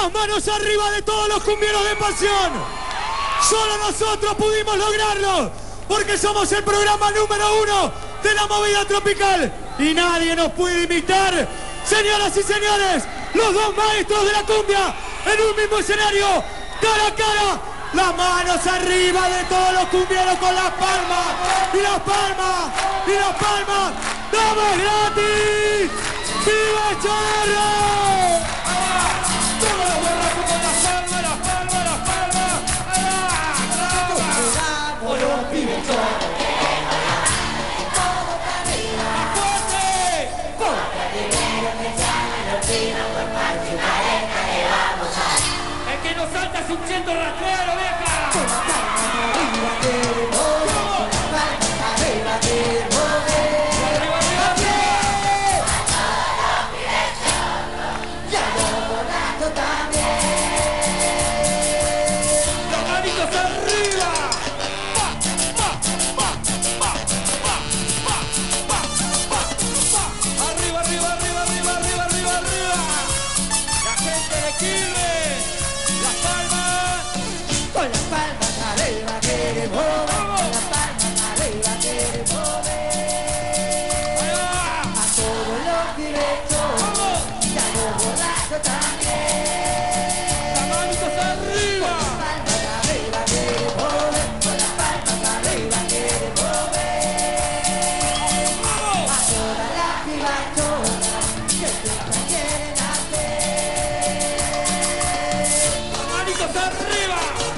Las manos arriba de todos los cumbieros de pasión. Solo nosotros pudimos lograrlo, porque somos el programa número 1 de la movida tropical y nadie nos puede imitar. Señoras y señores, los dos maestros de la cumbia en un mismo escenario, cara a cara, las manos arriba de todos los cumbieros con las palmas y las palmas y las palmas. ¡Damos gratis! ¡Viva Echavarría! ¡Todos los borrachos con las palmas, las palmas, las palmas! ¡Ahí va! ¡Por los pibes todos! El que nos salta es un ciento rastrero, vieja. Con la palma arriba queremos, con la palma arriba queremos ver. Arriba, arriba, bien. A todos los pibes solos y a los borrachos también. Las manitos arriba. Arriba, arriba, arriba, arriba, arriba, arriba, arriba. La gente de Quilmes. Las palmas. Con las palmas arriba queremos ver. Con las palmas arriba queremos ver. A todos los directos y a los borrachos también. Las manitos arriba. Con las palmas arriba queremos ver. Con las palmas arriba queremos ver. A todas las pibachonas que siempre quieren hacer. Las manitos arriba.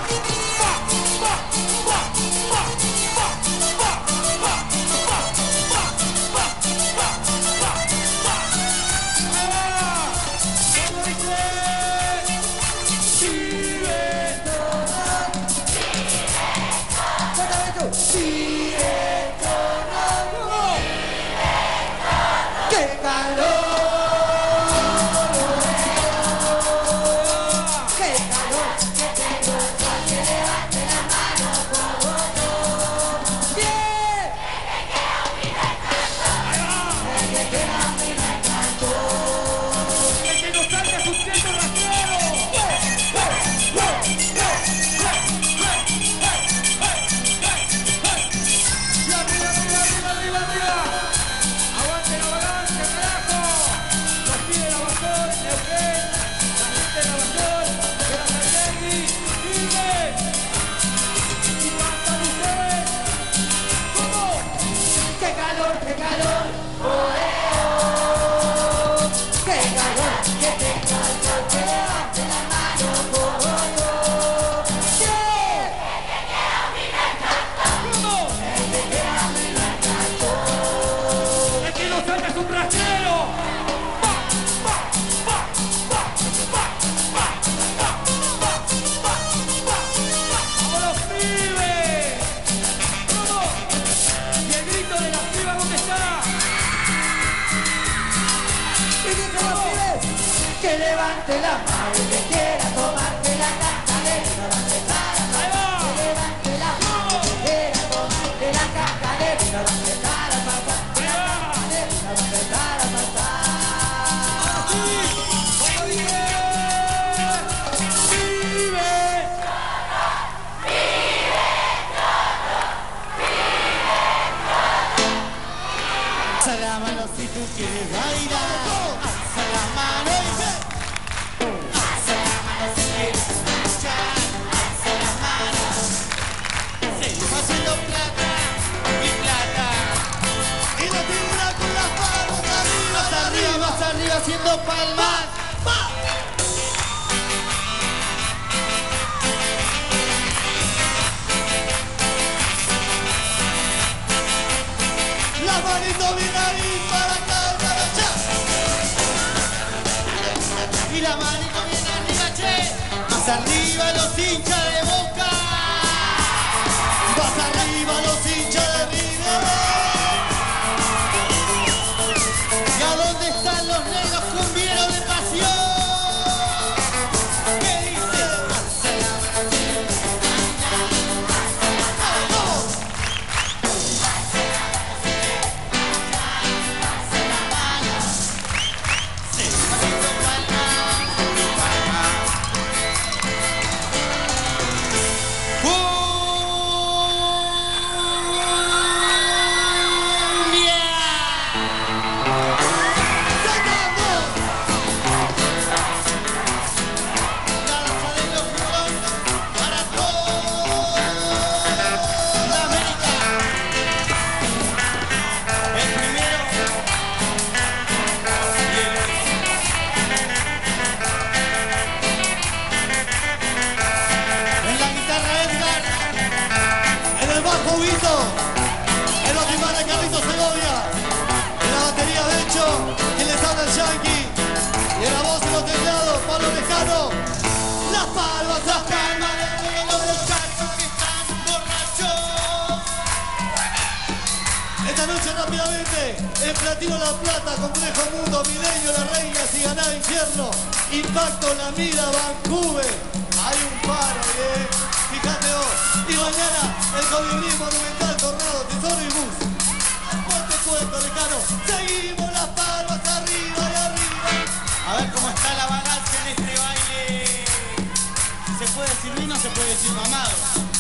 ¡Qué calor! ¡Qué calor! ¡Que tengo! ¡Que levante la mano como yo! ¡Bien! ¡Que queda mi encanto! ¡El que nos salga es un ciento rastrero! ¡Y arriba, arriba, arriba, arriba, arriba! ¡Aguante la vagancia, carajo! Los pibes de la Bajón, Neuquén, la gente de la Bajón, de la Sartegui, Quilmes. ¡Y cantan ustedes! ¿Cómo? ¡Qué calor, qué calor! ¡Oh! ¡Qué calor! ¡Que tenga el sol! ¡Que levante la mano como yo! ¡Bien! ¿Cómo? ¡El que nos salga es un rastrero! ¡Vamos los pibes! ¿Cómo? ¿Y el grito de las pibas dónde está? ¿Y dice los pibes? Que levante la mano y que quiera tomarse la cascadera, la prepara. ¡Ahí va! Que levante la mano y que quiera tomarse la cascadera, la prepara, papá. ¡Ahí va! La prepara, papá. ¡Así! ¡Muy bien! ¡Vive! Alza la mano si tú quieres bailar. Alza la mano y ve. Alza la mano si quieres marchar. Alza la mano. Seguimos haciendo plata y plata. Y la figura con las palmas arriba, más arriba, más arriba haciendo palmas. ¡Va! La manito viene ahí para acá, para allá. Y la manito viene arriba, che. Más arriba los hinchas de Boca. Más arriba los hinchas de River. ¿Y a dónde están los negros cumbieros de pasión? ¿Qué dice? ¡Vamos! Huguito, el batimán de Carlito Segovia, en la batería Becho, quien les habla el Yankee, y en la voz de los teclados, Pablo Lejano. Las palmas, las palmas de los carros que están borrachos. Esta noche rápidamente, en Platino La Plata, Complejo Mundo, Milenio, La Reina, Siganá, Infierno, Impacto, La Mira, Vancouver. Hay un paro, fíjate vos. Y mañana el Colibrí Monumental, Tornado, Tesoro y Bus. Después te cuento, Lejano. Seguimos las palmas arriba y arriba. A ver cómo está la balanza en este baile. ¿Se puede decir vino o se puede decir mamado?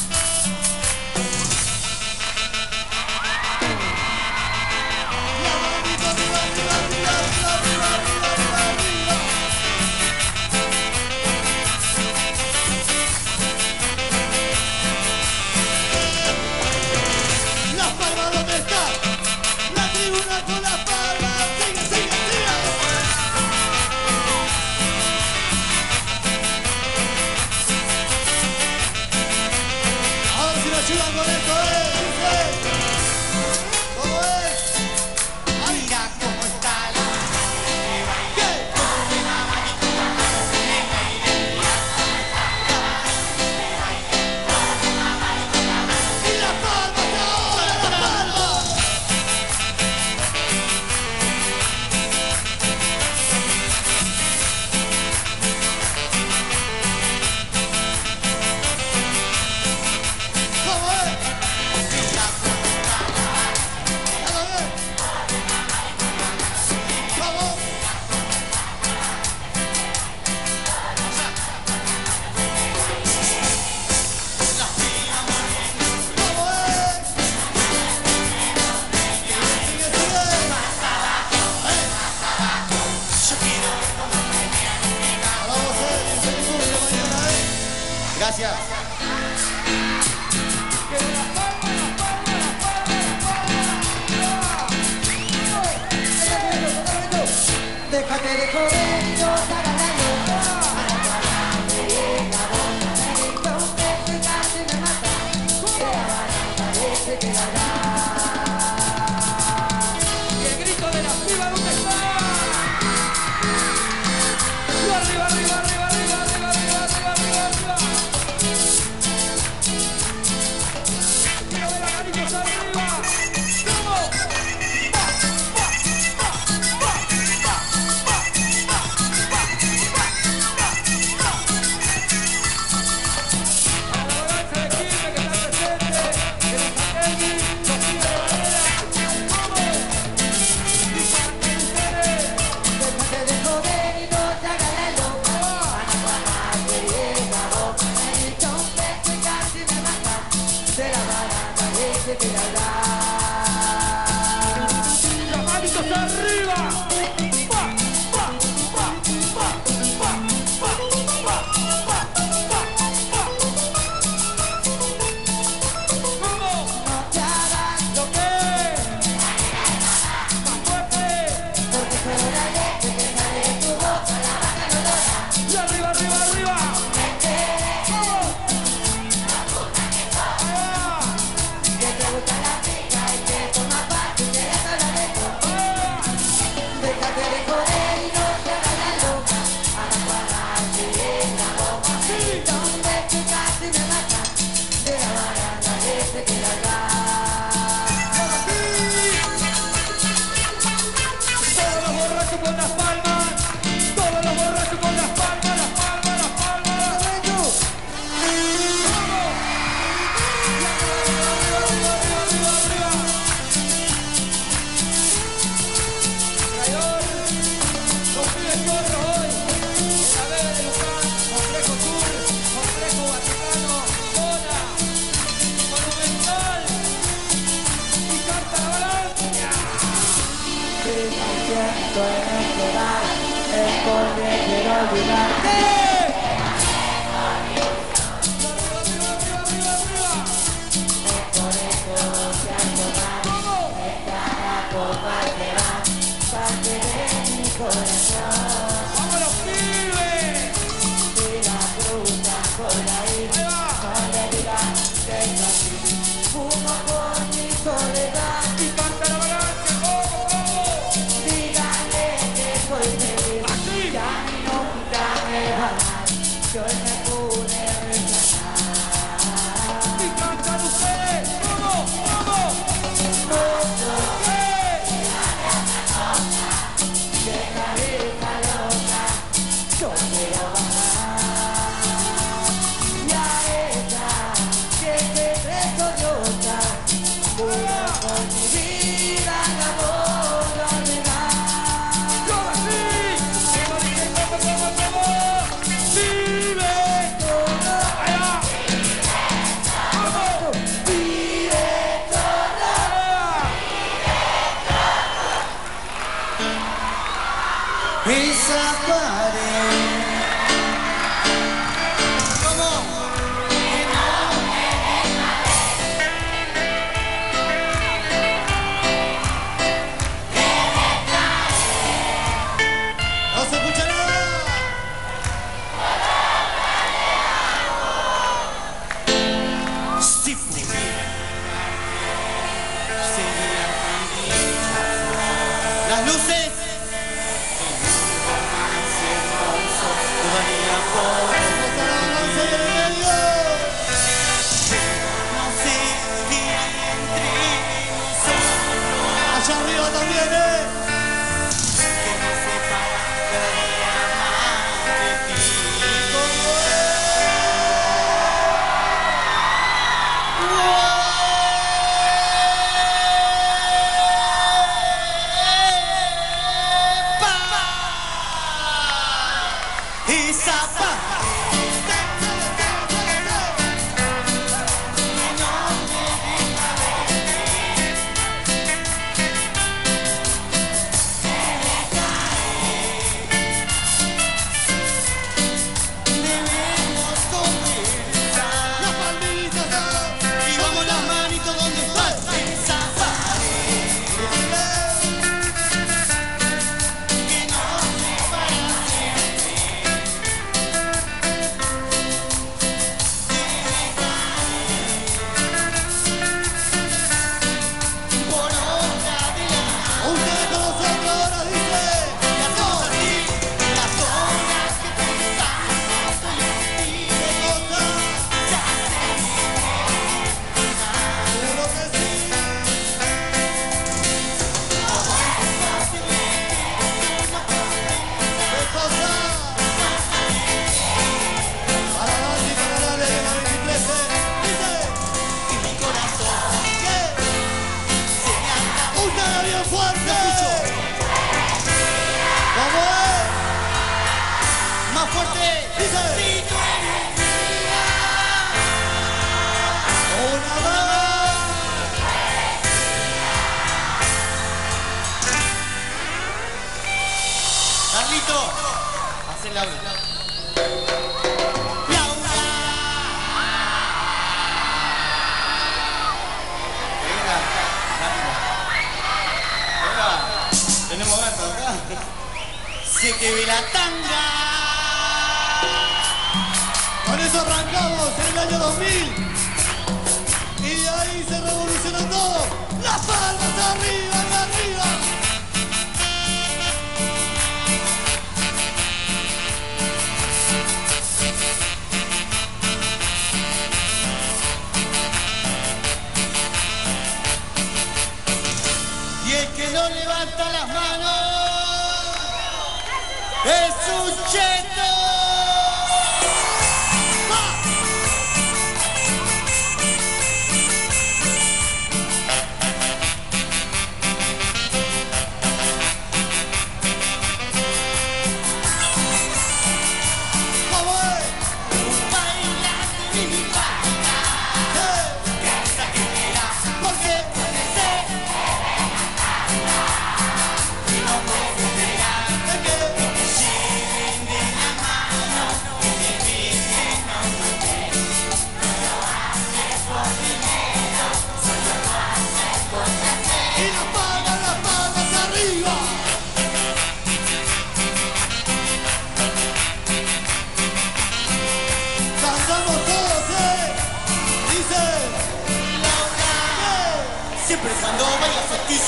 Gracias. Déjate de joder y no te hagas daño. Entonces casi me mata. De La Habana parece que la. Y el grito de la piba, ¿dónde está? Arriba, arriba, arriba, arriba, arriba, arriba, arriba, arriba, arriba. Quiero ver a Cariños arriba. ¡Vamos! Las manitos arriba. ¿Cómo? No te hagas lo que más fuerte, porque solo la leche que sale de tu boca la vaca no logra. Y arriba, arriba, arriba. ¿Cómo? Que te gusta la pica y que toma parte y te deja la leche. Déjate de joder y no te hagas la loca. Ahora cuadrante en la boca. Donde tú casi me matas. De La Habana la leche que la da. Todos los borrachos con las palmas. Todos los borrachos con las palmas, las palmas, las palmas. ¡Vamos! Los pibes corros hoy, en la vega de Luján, Complejo Sur, Complejo Vaticano, Zona, Monumental y Carta la Balanza. Si me siento en este bar, es porque quiero olvidarte. ¡Vamos los pibes! Y la fruta por ahí, no le digas que es así. Fumo por ganar, yo me pude rescatar. Y cantan ustedes, ¿cómo? De cabeza loca, yo quiero bajar. Y a ella, que se soñosa, juro por mi vida no voy a olvidar. ¡Yo así! ¡Que no dicen cómo! ¡Vive! ¡Allá! ¡Vamos! Vive toda. Esa pared. ¿Cómo? ¡No se escucha nada! Si pudiera sería feliz. Las luces. Todavía por ¡Hasta la avance del medio! no sé qué hay entre nosotros Allá arriba también, que no sepa cada día más de ti. Esa debemos conversar. ¡Las palmitas! Y vamos las manitos donde estás. Esa que no se para siempre. Por otra de la Ustedes con nosotros ahora dice. las cosas así, las horas que pensamos estoy en ti. Ya sé Seguro que sí. ¡Qué cosa! Para Basti, para Lale, de la 23, dice. y mi corazón ¿Qué? se me acabó. ¡Ustedes bien fuerte! ¿Cómo es? Más fuerte. Dice. Si tú eres mía. ¡Una más! Carlito, hace Laura. Laura. Venga, venga. Tenemos gato acá. Se te ve la tanga. Con eso arrancamos en el año 2000. Y de ahí se revolucionó todo. ¡Las palmas arriba, arriba! Y el que no levanta las manos es un cheto. ¿Cómo es? Baila mi baila, que hasta que quiera, porque puede ser. Y no puedes esperar ¿De qué? que te lleven de la mano, que te besen, no te no lo haces por dinero, solo lo haces por placer. Y las palmas arriba. Cantamos todos, dice. Siempre cuando bailas a ti,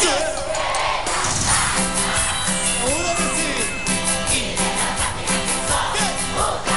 Seguro que sí. ¿Qué?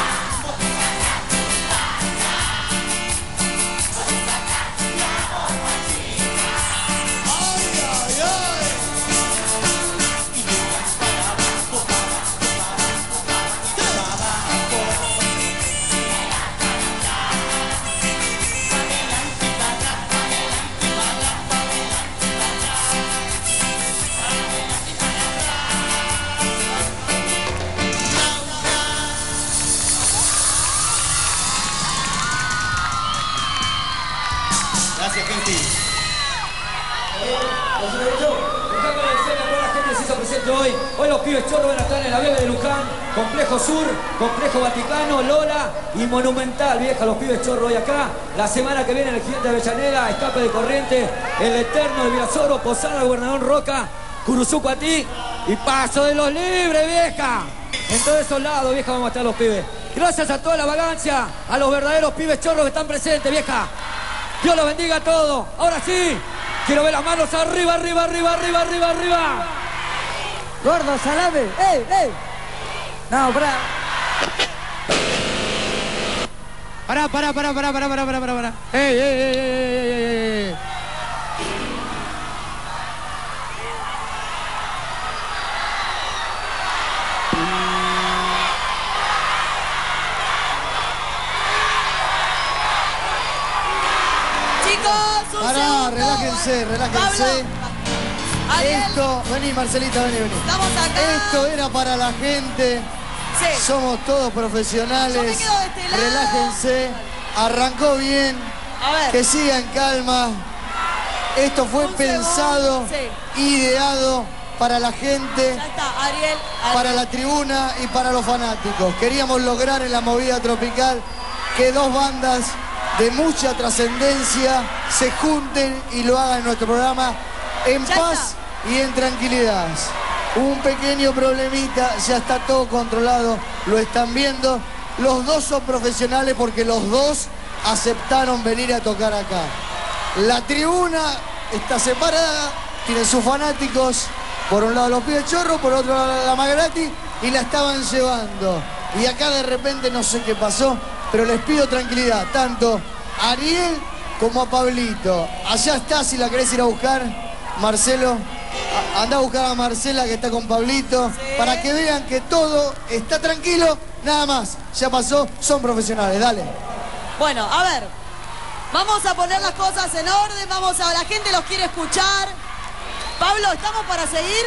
Gracias, gente. Dejame agradecerle a toda la gente que se hizo presente hoy. Hoy los pibes chorros van a estar en la Vega de Luján, Complejo Sur, Complejo Vaticano, Lola y Monumental, vieja, los pibes chorros hoy acá. La semana que viene el Gigante de Avellaneda, Escape de Corriente, El Eterno de Virasoro, Posada, Gobernador Roca, Curuzuco a ti y Paso de los Libres, vieja. En todos esos lados, vieja, vamos a estar los pibes. Gracias a toda la vagancia, a los verdaderos pibes chorros que están presentes, vieja. Dios los bendiga a todos. Ahora sí, quiero ver las manos arriba, arriba, arriba, arriba, arriba, arriba. Gordo, salame. ¡Ey, ey! No, pará. Pará. ¡Ey! Pará, relájense. Ariel. Esto, vení Marcelita, vení. Estamos acá. Esto era para la gente. Sí. Somos todos profesionales. Yo me quedo de este lado. Relájense. Arrancó bien. A ver. Que sigan calma. Esto fue Un pensado, segundo, ideado para la gente, Ya está, Ariel. para la tribuna y para los fanáticos. Queríamos lograr en la movida tropical que dos bandas de mucha trascendencia se junten y lo hagan en nuestro programa en Ya paz y en tranquilidad. Un pequeño problemita, ya está todo controlado, lo están viendo. Los dos son profesionales porque los dos aceptaron venir a tocar acá. La tribuna está separada, tiene sus fanáticos, por un lado los pibes chorros, por otro lado la Magrati, y la estaban llevando. Y acá de repente no sé qué pasó, pero les pido tranquilidad, tanto a Ariel como a Pablito. Allá está, si la querés ir a buscar, Marcelo. Anda a buscar a Marcela que está con Pablito, para que vean que todo está tranquilo, nada más. Ya pasó, son profesionales, dale. Bueno, a ver. Vamos a poner las cosas en orden, la gente los quiere escuchar. Pablo, ¿estamos para seguir?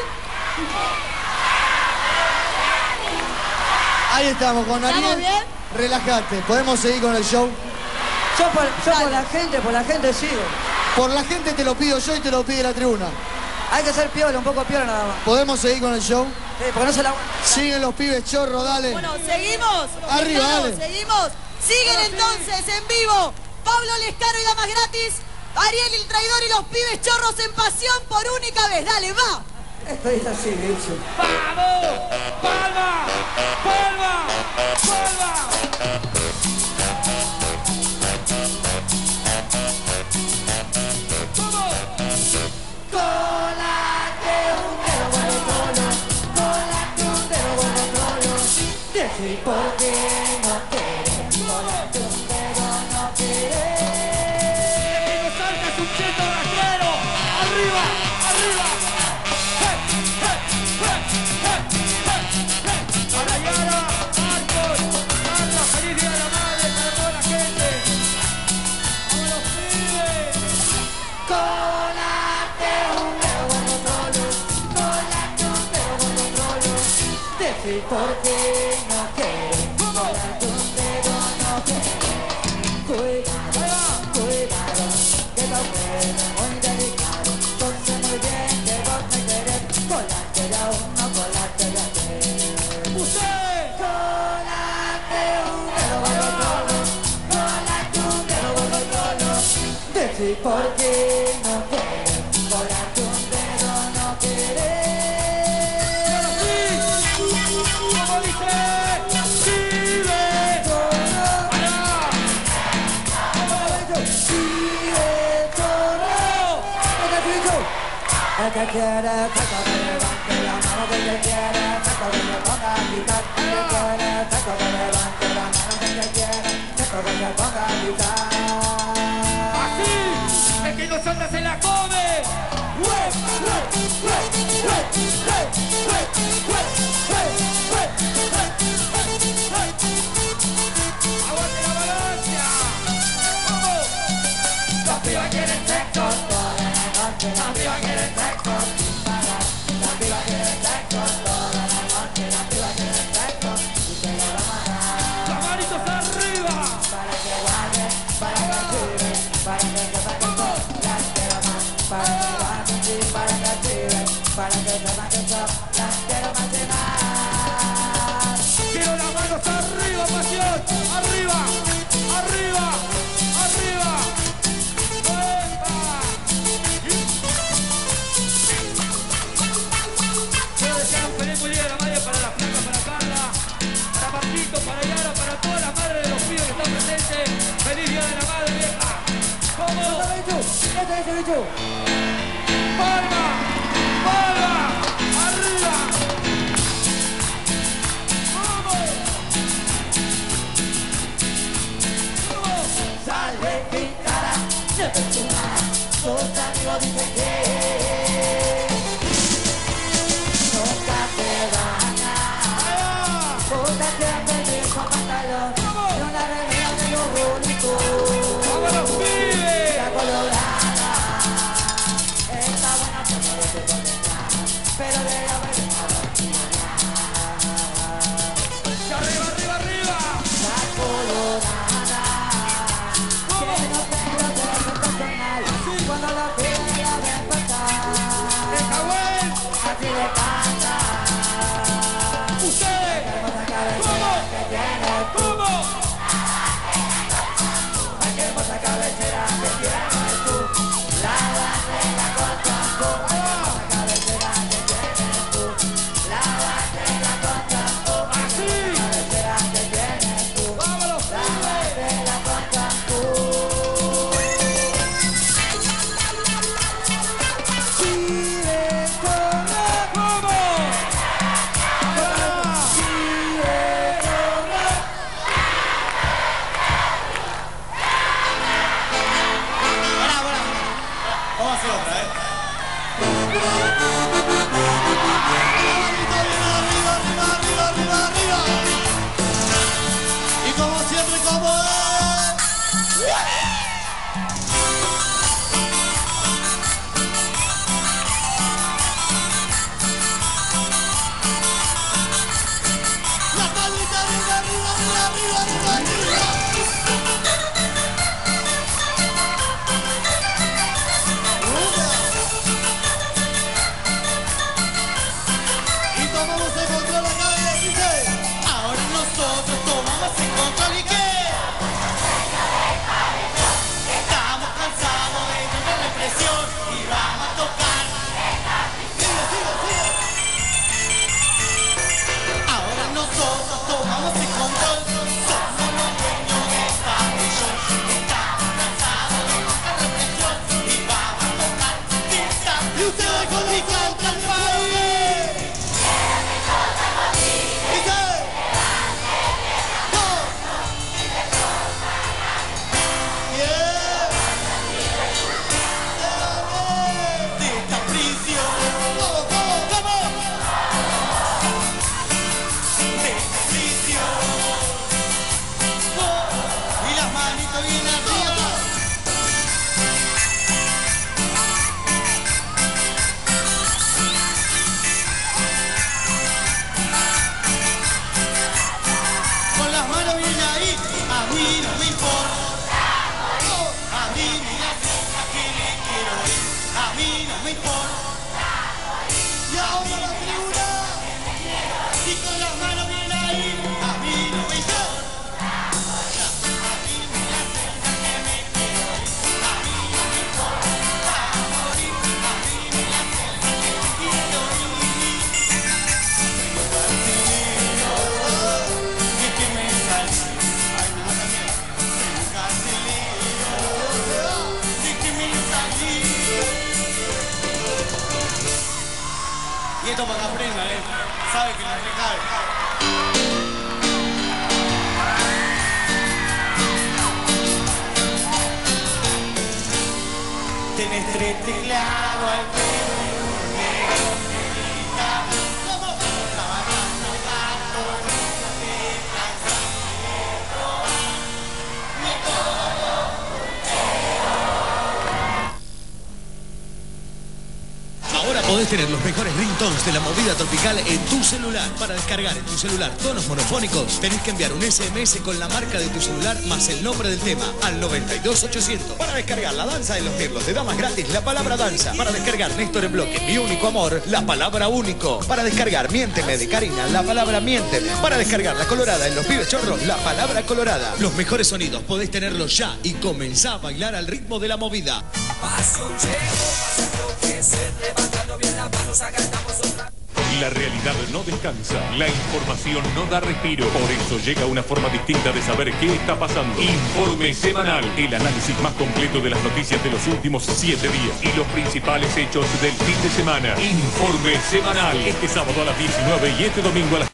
Ahí estamos con ¿Estamos Ariel. bien? Relájate, podemos seguir con el show. Yo por la gente sigo. Por la gente te lo pido yo y te lo pide la tribuna. Hay que ser piola, un poco piola nada más. ¿Podemos seguir con el show? Sí, porque no se la... Siguen los pibes chorros, dale. Bueno, seguimos. Arriba, Lescano, dale. seguimos. Siguen entonces en vivo. Pablo Lescano y Damas Gratis. Ariel el Traidor y los pibes chorros en pasión por única vez. Dale, va. Esto es así, bicho. ¡Vamos! ¡Palma! ¡Palma! ¡Palma! Decir por qué no querés, volarte un dedo no querés. ¡Que nos salgas un cheto rastrero! ¡Arriba! ¡Arriba! ¡Hey! ¡Hey! ¡Hey! ¡Hey! ¡Hey! ¡Para Yara! ¡Marcos! ¡Carla! ¡Feliz Día de la Madre para toda la gente! ¡Vamos los pibes! Colate un dedo con los trolos, colate un dedo con los trolos. Decir por qué no querés, volarte un dedo no querés. Cuidado, que lo puedo muy delicado. Yo sé muy bien que vos me querés, colate de a uno, colate de a tres. ¡Usted! Colate un dedo con los trolos, colate un dedo con los trolos. Decir por qué no querés, volarte un dedo no querés. ¡Como dice! ¡Vive! El que quiere que me levante la mano, que quiere que me ponga a gritar. El que quiere que me levante la mano, que quiere que me ponga a gritar. ¡Así! ¡El que no salta se la come! ¡Aguante la vagancia! ¡Vamos! Los pibas quieren sexo toda la noche, los pibas quieren sexo sin parar. Los pibas quieren sexo toda la noche, los pibas quieren sexo y se lo van a dar. ¡Las manitos arriba! Para que guarden, para que cuiden, para que sepan que derecho. Palma, palma, arriba. Vamos. Sale pintada, no te sumas, tus amigos dicen que nunca te van a. Bótate a perder con pantalón y una remera de los bonitos. ¡Vámonos, pibes! La colorada está buena por no te contestar, pero de la verdad ¡Arriba, arriba, arriba! la colorada que no tengo de personal cuando la piel la ven pasar. ¡El Cahuén! Así le canta ¡Ustedes! hermosa cabecera que tienes tú, ¿Cómo? ay, qué hermosa cabecera que tienes tú, la bandera con campo, hermosa cabecera que tienes tú, la bandera con campo, ¡Así! cabecera que tienes tú, ¡Vámonos, la pibes! bandera con campo. Chile, corre, ¡Vamos! Chile, corre. Vamos a hacer otra, Arriba, arriba, arriba, arriba, arriba. Y como siempre, como es. La palita arriba, arriba, arriba, arriba, arriba, arriba. Y tomamos el control acá y dice: ahora nosotros tomamos el control y qué. Estamos cansados de tanta represión y vamos a tocar. Sigue, sigue, sigue. Ahora nosotros tomamos el control, somos los dueños de esta región. Estamos cansados de tanta represión y vamos a tocar. Y ustedes con mi contra el país. Dice: ¡no! ¡Bien! De esta prisión. ¡Vamos, vamos, vamos! De esta prisión. Oh, y las manitos bien arriba. Con las manos bien ahí, a mí no me importa. A mí me hace a que le quiero ir, a mí no me importa. Y ahora la tribuna, y con las manos bien ahí, a mí no me importa. A mí me hace a que me quiero ir, a mí no me importa morir, a mí me hace a que me quiero ir. Y que me salí, ay no también, soy un carcelero, y que me salí. Y esto para que aprenda, sabe que no me cabe. Tenés tres teclados al pelo, negro, negrita. ¿Cómo? Trabajando gato, Ahora podés tener los mejores ringtones de la movida tropical en tu celular. Para descargar en tu celular tonos monofónicos, tenés que enviar un SMS con la marca de tu celular más el nombre del tema al 92800. Para descargar La Danza de los Mirlos de Damas gratis, la palabra danza. Para descargar Néstor en Bloque, Mi Único Amor, la palabra único. Para descargar Miénteme de Karina, la palabra miénteme. Para descargar La Colorada en Los Pibes Chorros, la palabra colorada. Los mejores sonidos podés tenerlos ya y comenzá a bailar al ritmo de la movida. Pasión llegó, vas a enloquecer, levantando bien las manos, acá estamos otra. La realidad no descansa, la información no da respiro. Por eso llega una forma distinta de saber qué está pasando. Informe semanal, el análisis más completo de las noticias de los últimos 7 días y los principales hechos del fin de semana. Informe semanal, este sábado a las 19 y este domingo a las